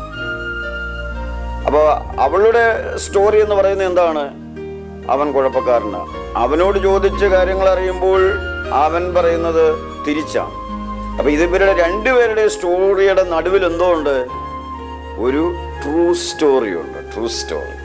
അപ്പോൾ അവളുടെ സ്റ്റോറി എന്ന് പറയുന്നത് എന്താണ്, അവൻ കുഴപ്പക്കാരനാണ്. അവനോട് ചോദിച്ച കാര്യങ്ങൾ അറിയുമ്പോൾ അവൻ പറയുന്നത് തിരിച്ചാണ്. അപ്പോൾ ഇത് ഇവരുടെ രണ്ടുപേരുടെ സ്റ്റോറിയുടെ നടുവിൽ എന്തോ ഉണ്ട്, ഒരു ട്രൂ സ്റ്റോറി ഉണ്ട്. True story.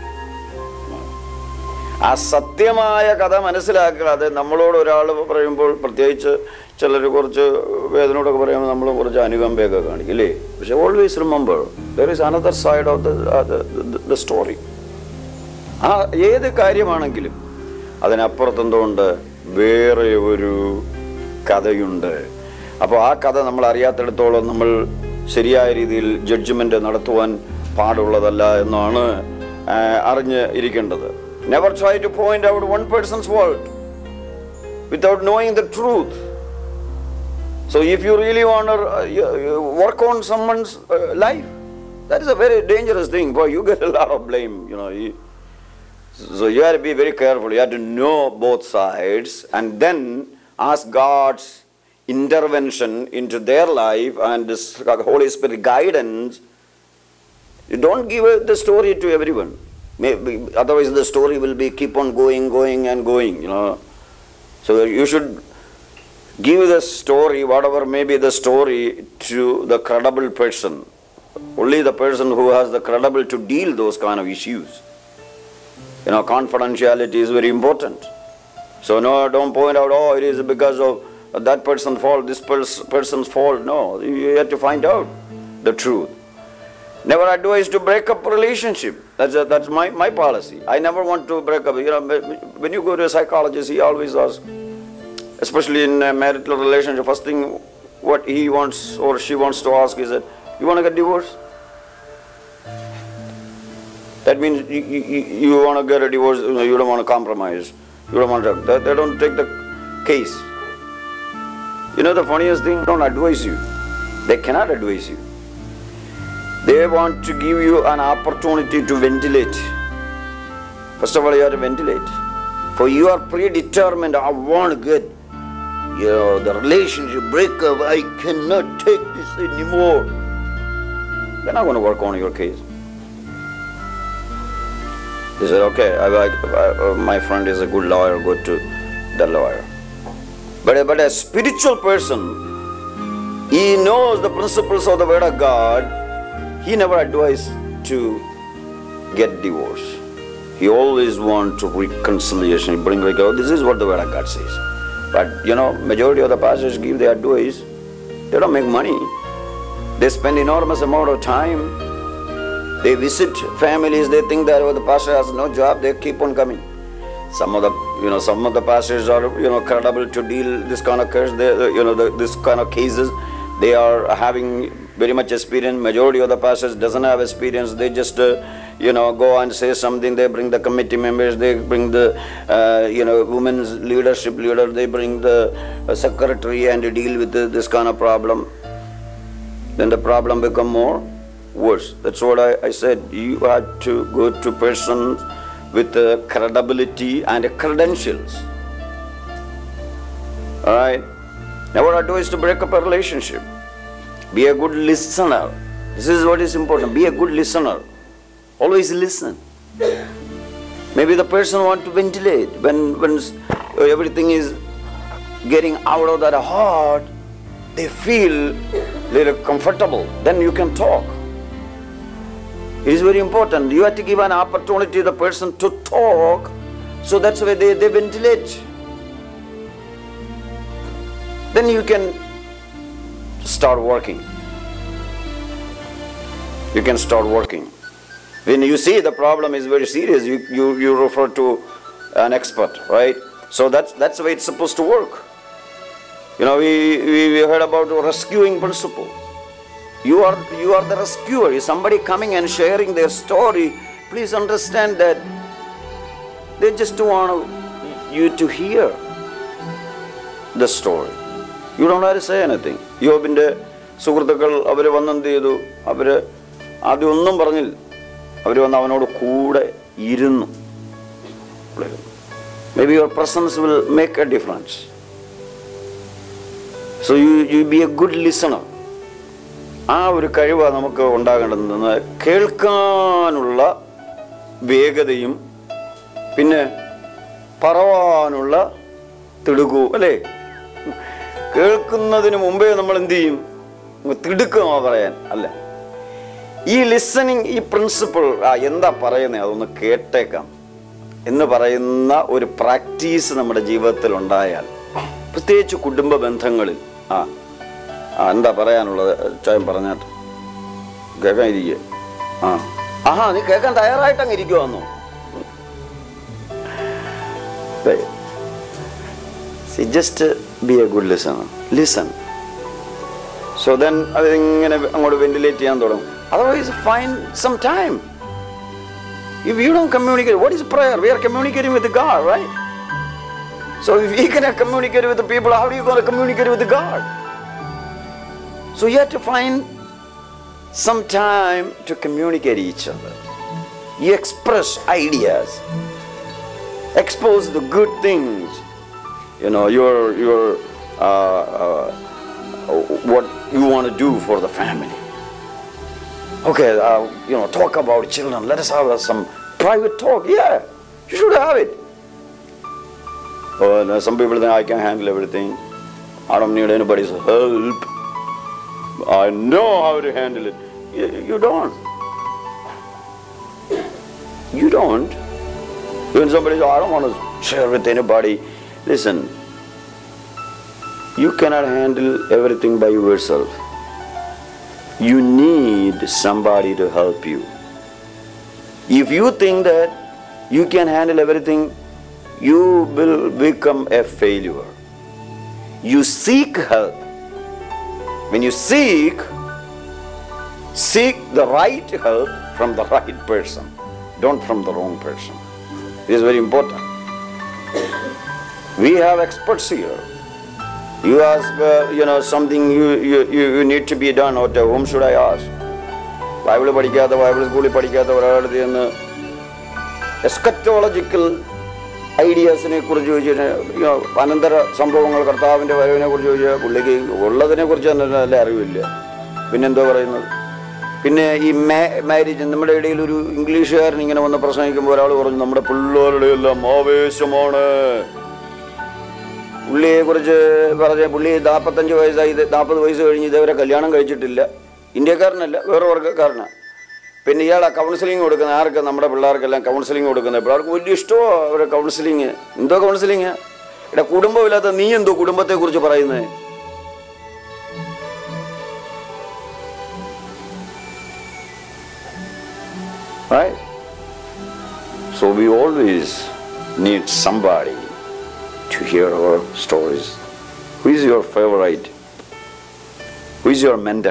ആ സത്യമായ കഥ മനസ്സിലാക്കാതെ നമ്മളോട് ഒരാൾ പറയുമ്പോൾ, പ്രത്യേകിച്ച് ചിലർ കുറച്ച് വേദനയോടൊക്കെ പറയുമ്പോൾ നമ്മൾ കുറച്ച് അനുകമ്പയൊക്കെ കാണിക്കും അല്ലേ? പക്ഷെ always remember there is another side of the story. ആ ഏത് കാര്യമാണെങ്കിലും അതിനപ്പുറത്തെന്തുകൊണ്ട് വേറെ ഒരു കഥയുണ്ട്. അപ്പോൾ ആ കഥ നമ്മൾ അറിയാത്തിടത്തോളം നമ്മൾ ശരിയായ രീതിയിൽ ജഡ്ജ്മെൻ്റ് നടത്തുവാൻ പാടുള്ളതല്ല എന്നാണ് അറിഞ്ഞ് ഇരിക്കേണ്ടത്. Never try to point out one person's fault without knowing the truth. So if you really want to uh, work on someone's uh, life, that is a very dangerous thing. Boy, you get a lot of blame, you know. You, so you have to be very careful. You have to know both sides and then ask God's intervention into their life and this Holy Spirit guidance. You don't give the story to everyone. Maybe, otherwise the story will be keep on going, going and going, you know. So you should give the story, whatever may be the story, to the credible person. Only the person who has the credible to deal those kind of issues. You know, confidentiality is very important. So no, don't point out, oh, it is because of that person's fault, this pers- person's fault. No, you have to find out the truth. Never advise to break up a relationship. That's a, that's my, my policy. I never want to break up. You know, when you go to a psychologist, he always asks, especially in a marital relationship, first thing what he wants or she wants to ask is that, you want to get divorced? That means you, you, you want to get a divorce, you don't want to compromise. You don't want to, they, they don't take the case. You know the funniest thing? They don't advise you. They cannot advise you. They want to give you an opportunity to ventilate. First of all, you have to ventilate. For you are predetermined, I want to get, you know, the relationship breakup, I cannot take this anymore. They're not going to work on your case. They said, okay, I, I, I, my friend is a good lawyer, go to the lawyer. But, but a spiritual person, he knows the principles of the Word of God. He never advised to get divorced. He always wants reconciliation. He bring like, oh, this is what the Word of God says. But you know, majority of the pastors give their advice. They don't make money. They spend enormous amount of time. They visit families. They think that oh, the pastor has no job. They keep on coming. Some of the, you know, some of the pastors are, you know, credible to deal this kind of case. They, you know, the, this kind of cases. They are having very much experience. Majority of the pastors doesn't have experience. They just, uh, you know, go and say something. They bring the committee members. They bring the, uh, you know, women's leadership leader. They bring the uh, secretary and deal with the, this kind of problem. Then the problem become more worse. That's what I, I said. You have to go to persons with uh, credibility and uh, credentials. All right. Never advise to break up a relationship. Be a good listener. This is what is important. Be a good listener. Always listen. Maybe the person wants to ventilate. When, when everything is getting out of that heart, they feel little comfortable. Then you can talk. It is very important. You have to give an opportunity to the person to talk. So that's why they, they ventilate. Then you can start working. You can start working. When you see the problem is very serious, you, you, you refer to an expert, right? So that's, that's the way it's supposed to work. You know, we, we, we heard about the rescuing principle. You are, you are the rescuer. If somebody coming and sharing their story, please understand that they just want you to hear the story. You don't have to say anything. യോബിന്റെ സുഹൃത്തുക്കൾ അവർ വന്നെന്ത് ചെയ്തു? അവർ ആദ്യം ഒന്നും പറഞ്ഞില്ല. അവർ വന്ന് അവനോട് കൂടെ ഇരുന്നു. Maybe your presence will make a difference. So you, you be a good listener. ആ ഒരു കഴിവാണ് നമുക്ക് ഉണ്ടാകേണ്ടതെന്ന് കേൾക്കാനുള്ള വേഗതയും പിന്നെ പറവാനുള്ള തിടുക്കവും അല്ലേ? കേൾക്കുന്നതിന് മുമ്പേ നമ്മൾ എന്ത് ചെയ്യും? തിടുക്കമാ പറയാൻ അല്ലേ? ഈ ലിസണിങ്, ഈ പ്രിൻസിപ്പിൾ, ആ എന്താ പറയുന്നത് അതൊന്ന് കേട്ടേക്കാം എന്ന് പറയുന്ന ഒരു പ്രാക്ടീസ് നമ്മുടെ ജീവിതത്തിൽ ഉണ്ടായാൽ, പ്രത്യേകിച്ച് കുടുംബ ബന്ധങ്ങളിൽ, ആ ആ എന്താ പറയാനുള്ളത് ചായം പറഞ്ഞാട്ട് കേൾക്കാൻ ഇരിക്കുക. ആ ആഹാ നീ കേൾക്കാൻ തയ്യാറായിട്ടങ്ങ് ഇരിക്കുവാന്നോ? Just be a good listener. Listen. So then അതിങ്ങനെ അങ്ങോട്ട് വെന്റിലേറ്റ് ചെയ്യാൻ തുടങ്ങും. Otherwise, find some time. If you don't communicate, what is prayer? We are communicating with God, right? So if we cannot communicate with the people, how are you going to communicate with God? So you have to find some time to communicate each other. You express ideas, expose the good things, you know, your your uh, uh, what you want to do for the family. Okay, uh, you know, talk about children. Let us have some private talk. Yeah, you should have it. Oh, no, some people think I can handle everything. I don't need anybody's help. I know how to handle it. You, you don't. You don't. When somebody says, I don't want to share with anybody. Listen, you cannot handle everything by yourself. You need somebody to help you. If you think that you can handle everything, you will become a failure. You seek help. When you seek, seek the right help from the right person, don't from the wrong person. It is very important. We have experts here. You ask, uh, you know, something you, you, you need to be done, or to whom should I ask? Bible പഠിക്കാത്ത Bible സ്കൂളിൽ പഠിക്കാത്ത ഒരാളുടെ നിന്ന് eschatological ഐഡിയാസിനെ കുറിച്ച് ചോദിച്ചിട്ട് അനന്തര സംഭവങ്ങൾ കർത്താവിൻ്റെ വരവിനെ കുറിച്ച് ചോദിച്ചാൽ പുള്ളിക്ക് ഉള്ളതിനെ കുറിച്ച് തന്നെ നല്ല അറിവില്ല. പിന്നെന്തോ പറയുന്നത്. പിന്നെ ഈ മാ മാരേജ് നമ്മുടെ ഇടയിൽ ഒരു ഇംഗ്ലീഷുകാരൻ ഇങ്ങനെ വന്ന് പ്രസംഗിക്കുമ്പോൾ ഒരാൾ പറഞ്ഞു നമ്മുടെ പിള്ളേരുടെ എല്ലാം ആവേശമാണ്. പുള്ളിയെ കുറിച്ച് പറഞ്ഞ പുള്ളി നാൽപ്പത്തഞ്ച് വയസ്സായി, നാൽപ്പത് വയസ്സ് കഴിഞ്ഞ് ഇതേവരെ കല്യാണം കഴിച്ചിട്ടില്ല. ഇന്ത്യക്കാരനല്ല, വേറെ വർഗ്ഗക്കാരനാണ്. പിന്നെ ഇയാളെ കൗൺസിലിംഗ് കൊടുക്കുന്ന ആർക്ക്? നമ്മുടെ പിള്ളേർക്കെല്ലാം കൗൺസിലിംഗ് കൊടുക്കുന്നത്. പിള്ളേർക്ക് വലിയ ഇഷ്ടമോ അവരുടെ കൗൺസിലിങ്? എന്തോ കൗൺസിലിങ്? ഇവിടെ കുടുംബമില്ലാത്ത നീ എന്തോ കുടുംബത്തെ കുറിച്ച് പറയുന്നത്? Right? So we always need somebody to hear our stories. Who is your favorite? Who is your mentor?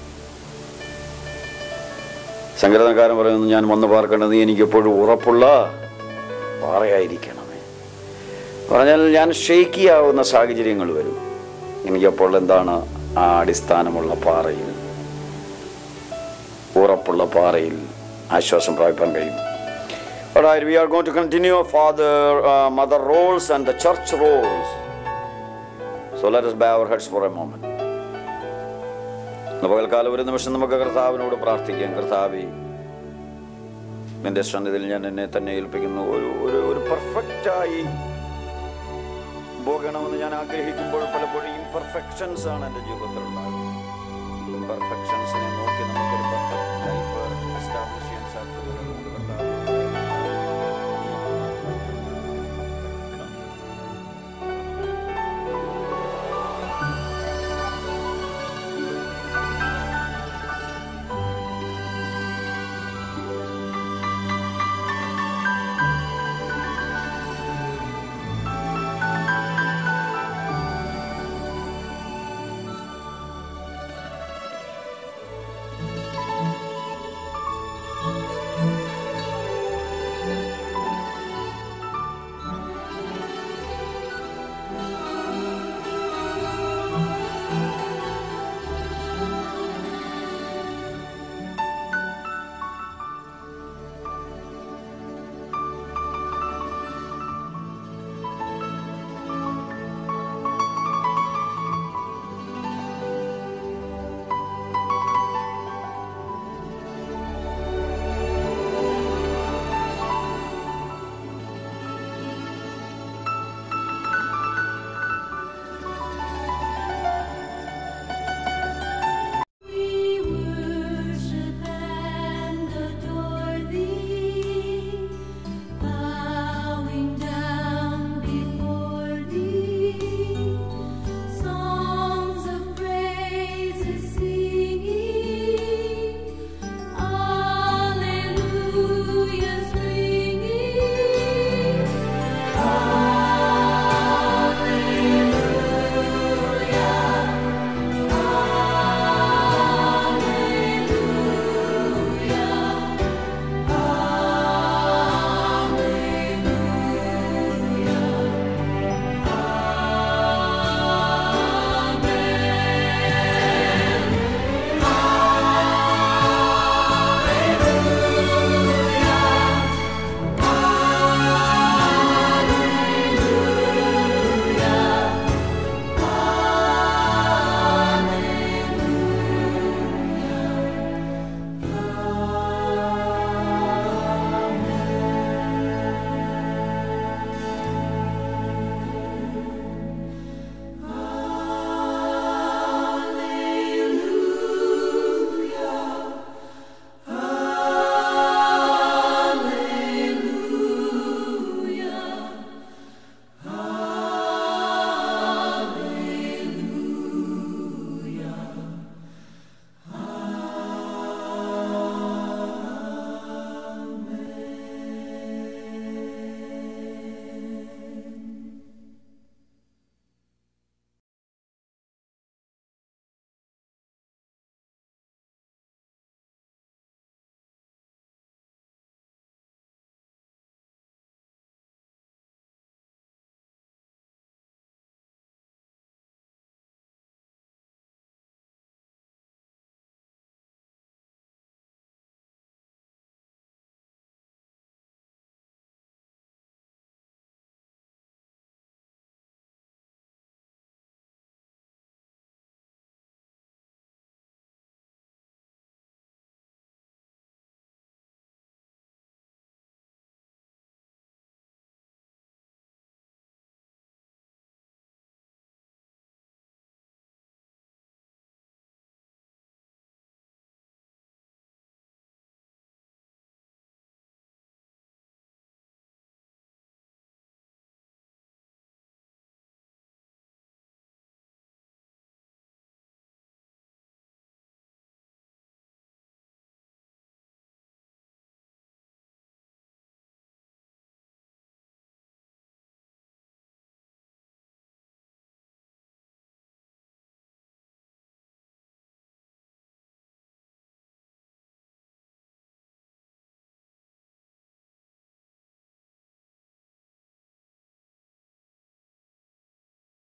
സങ്കീർത്തനക്കാരൻ പറയുന്നു, ഞാൻ വന്ന് പാർക്കേണ്ടത് നീ എനിക്ക് എപ്പോഴും ഉറപ്പുള്ള പാറയായിരിക്കണമേ. പറഞ്ഞാൽ ഞാൻ ഷേക്കിയാവുന്ന സാഹചര്യങ്ങൾ വരും, എനിക്കപ്പോൾ എന്താണ് ആ അടിസ്ഥാനമുള്ള പാറയിൽ, ഉറപ്പുള്ള പാറയിൽ ആശ്വാസം പ്രാപിക്കാൻ കഴിയും. Alright, we are going to continue father, uh, mother roles and the church roles. So let us bow our heads for a moment. പകൽക്കാലം ഒരു നിമിഷം നമുക്ക് കർത്താവിനോട് പ്രാർത്ഥിക്കാം. കർത്താവേ, നിന്റെ സന്നിധിയിൽ ഞാൻ എന്നെ തന്നെ ഏൽപ്പിക്കുന്നു. ഒരു ഒരു ഒരു പെർഫെക്റ്റായി പോകണമെന്ന് ഞാൻ ആഗ്രഹിക്കുമ്പോൾ പലപ്പോഴും ഇംപെർഫെക്ഷൻസ് ആണ് എൻ്റെ ജീവിതത്തിൽ ഉണ്ടാകുന്നത്. ഇംപെർഫെക്ഷൻസിനെ നോക്കി നമുക്കൊരു പെർഫെക്റ്റ് ലൈഫ് എസ്റ്റാബ്ലിഷ്